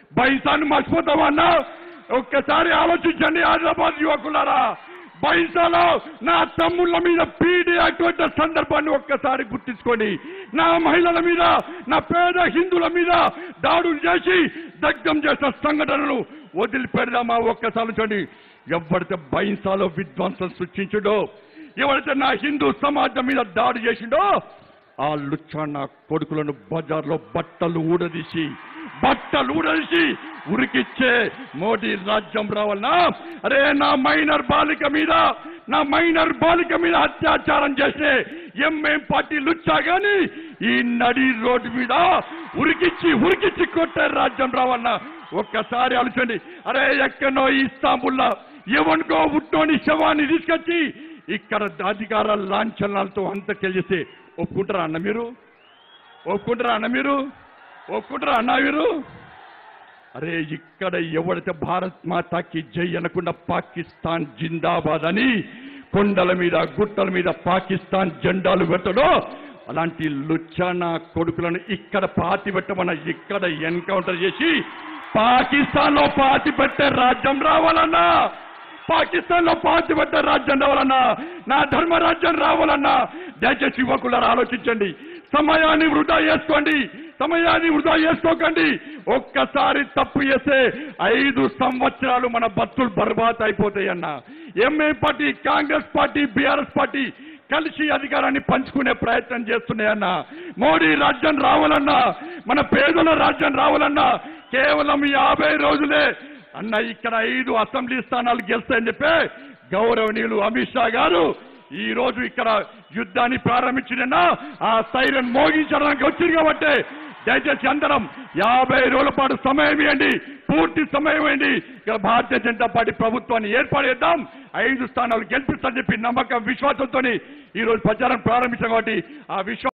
బైంసాన్ని మర్చిపోతామన్నా ఒక్కసారి ఆలోచించండి హైదరాబాద్ యువకులారా. బైంసాలో నా తమ్ముళ్ళ మీద పీడీ యాక్ట్ వచ్చిన సందర్భాన్ని ఒక్కసారి గుర్తించుకోండి. నా మహిళల మీద, నా పేద హిందువుల మీద దాడులు చేసి దగ్ధం చేసిన సంఘటనలు వదిలిపెడదామా ఒక్కసారి చూడండి. ఎవరైతే బైంసాలో విధ్వంసం సృష్టించుడో, ఎవరైతే నా హిందూ సమాజం మీద దాడి చేసిండో ఆ లుచ్చాన్న కొడుకులను బజార్లో బట్టలు ఊడదీసి ఉరికిచ్చే మోడీ రాజ్యం రావాలన్నా? అరే నా మైనర్ బాలిక మీద అత్యాచారం చేసే ఎంఎం పార్టీ లుచ్చా గాని ఈ నడి రోడ్డు మీద ఉరికిచ్చి కొట్టే రాజ్యం రావాలన్నా? ఒక్కసారి ఆలోచండి. అరే ఎక్కడో ఇస్తాంబుల్లో ఎవరికో ఉట్టోని శవాన్ని తీసుకొచ్చి ఇక్కడ అధికార లాంఛనాలతో అంతకెళ్ళిస్తే ఒప్పుకుంటారా అన్న మీరు? అరే ఇక్కడ ఎవరైతే భారత్ మాతాకి జై అనకుండా పాకిస్తాన్ జిందాబాద్ అని కొండల మీద గుట్టల మీద పాకిస్తాన్ జెండాలు పెట్టడో అలాంటి లుచ్చానా కొడుకులను ఇక్కడ పాతి పెట్టమన్న ఇక్కడ ఎన్కౌంటర్ చేసి పాకిస్తాన్లో పాతి పెట్టే రాజ్యం రావాలన్నా, నా ధర్మరాజ్యం రావాలన్నా దయచేసి యువకులారా ఆలోచించండి. సమయాన్ని వృధా చేసుకోకండి. ఒక్కసారి తప్పు చేస్తే 5 సంవత్సరాలు మన బతులు బర్బాద్ అయిపోతాయన్నా. M A party, Congress party, BRS party కలిసి అధికారాన్ని పంచుకునే ప్రయత్నం చేస్తున్నాయన్నా. మోడీ రాజ్యం రావాలన్నా, మన పేదల రాజ్యం రావాలన్నా కేవలం 50 రోజులే అన్న. ఇక్కడ 5 అసెంబ్లీ స్థానాలు గెలుస్తాయని చెప్పి గౌరవనీయులు అమిత్ షా గారు ఈ రోజు ఇక్కడ యుద్ధాన్ని ప్రారంభించిన ఆ సైరన్ మోగించడానికి వచ్చింది కాబట్టి దయచేసి అందరం 50 రోజుల పాటు సమయం ఇవ్వండి, పూర్తి సమయం ఇవ్వండి. ఇక్కడ భారతీయ జనతా పార్టీ ప్రభుత్వాన్ని ఏర్పాటు చేద్దాం, 5 స్థానాలు గెలిపిస్తామని చెప్పి నమ్మకం, విశ్వాసంతో ఈ రోజు ప్రచారం ప్రారంభించాం కాబట్టి ఆ విశ్వాసం